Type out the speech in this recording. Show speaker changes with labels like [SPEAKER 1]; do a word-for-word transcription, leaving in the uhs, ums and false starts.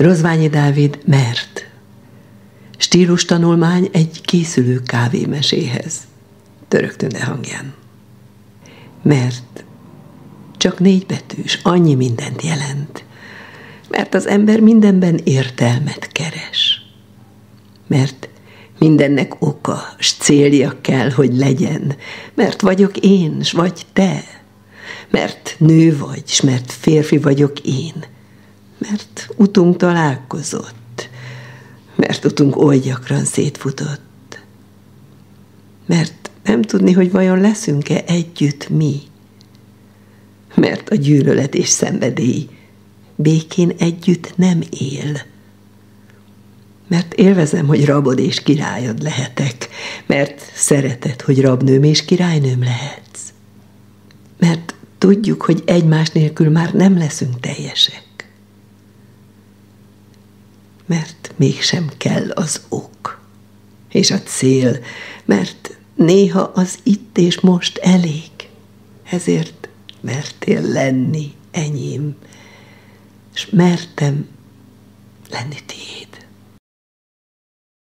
[SPEAKER 1] Rozványi Dávid Mert. Stílustanulmány egy készülő kávémeséhez. Török Tünde hangján. Mert csak négy betűs, annyi mindent jelent. Mert az ember mindenben értelmet keres. Mert mindennek oka, s célja kell, hogy legyen. Mert vagyok én, s vagy te. Mert nő vagy, s mert férfi vagyok én. Mert utunk találkozott. Mert utunk oly gyakran szétfutott. Mert nem tudni, hogy vajon leszünk-e együtt mi. Mert a gyűlölet és szenvedély békén együtt nem él. Mert élvezem, hogy rabod és királyod lehetek. Mert szereted, hogy rabnőm és királynőm lehetsz. Mert tudjuk, hogy egymás nélkül már nem leszünk teljesek. Mert mégsem kell az ok és a cél, mert néha az itt és most elég. Ezért mertél lenni enyém, s mertem lenni tiéd.